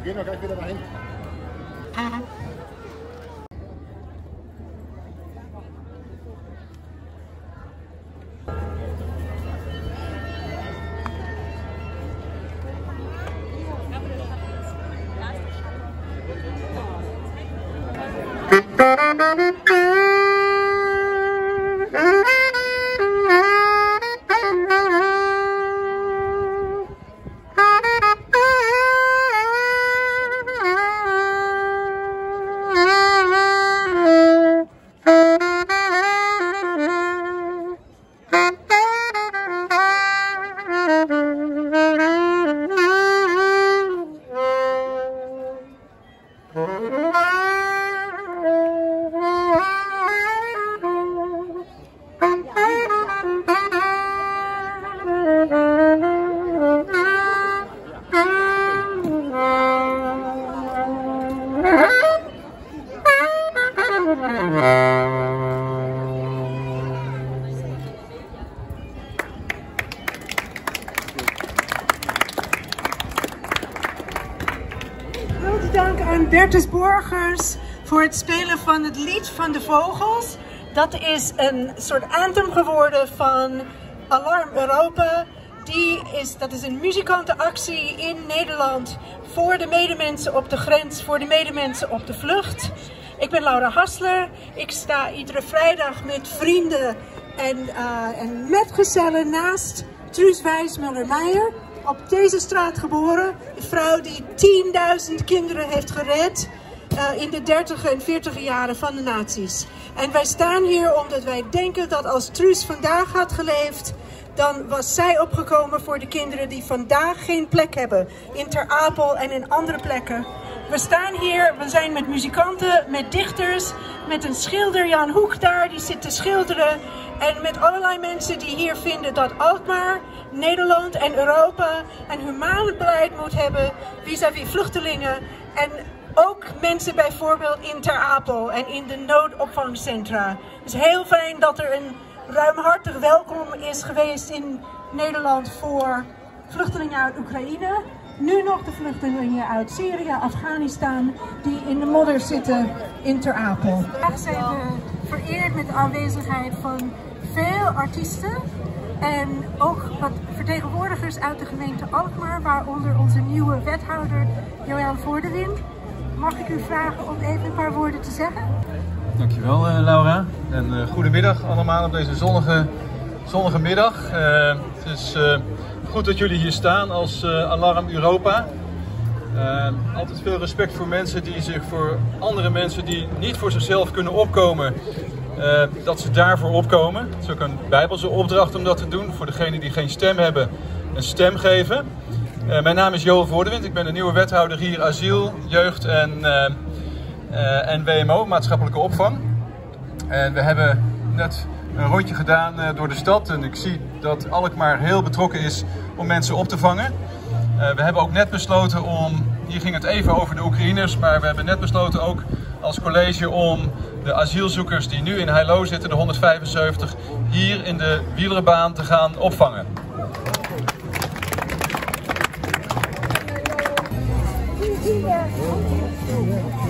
gehen doch gleich wieder dahin. Grote dank aan Bertus Borgers voor het spelen van het lied van de vogels. Dat is een soort anthem geworden van Alarm Europa. Dat is een muzikantenactie in Nederland voor de medemensen op de grens, voor de medemensen op de vlucht. Ik ben Laura Hassler. Ik sta iedere vrijdag met vrienden en metgezellen naast Truus Wijsmuller-Meijer. Op deze straat geboren. Een vrouw die 10.000 kinderen heeft gered in de 30e en 40e jaren van de nazi's. En wij staan hier omdat wij denken dat als Truus vandaag had geleefd, dan was zij opgekomen voor de kinderen die vandaag geen plek hebben. In Ter Apel en in andere plekken. We staan hier, we zijn met muzikanten, met dichters, met een schilder, Jan Hoek daar, die zit te schilderen. En met allerlei mensen die hier vinden dat Alkmaar, Nederland en Europa een humane beleid moet hebben vis-à-vis vluchtelingen. En ook mensen bijvoorbeeld in Ter Apel en in de noodopvangcentra. Het is heel fijn dat er een ruimhartig welkom is geweest in Nederland voor vluchtelingen uit Oekraïne. Nu nog de vluchtelingen uit Syrië, Afghanistan, die in de modder zitten in Ter Apel. Vandaag zijn we vereerd met de aanwezigheid van veel artiesten en ook wat vertegenwoordigers uit de gemeente Alkmaar, waaronder onze nieuwe wethouder Joël Voordewind. Mag ik u vragen om even een paar woorden te zeggen? Dankjewel Laura en goedemiddag allemaal op deze zonnige middag. Het is goed dat jullie hier staan als Alarm Europa. Altijd veel respect voor mensen die zich voor andere mensen die niet voor zichzelf kunnen opkomen, dat ze daarvoor opkomen. Het is ook een bijbelse opdracht om dat te doen, voor degenen die geen stem hebben, een stem geven. Mijn naam is Joël Voordewind, ik ben de nieuwe wethouder hier asiel, jeugd en WMO, maatschappelijke opvang. En we hebben net een rondje gedaan door de stad en ik zie dat Alkmaar heel betrokken is om mensen op te vangen. We hebben ook net besloten hier ging het even over de Oekraïners, maar we hebben net besloten ook als college om de asielzoekers die nu in Heilo zitten, de 175, hier in de Wielerenbaan te gaan opvangen. Yeah.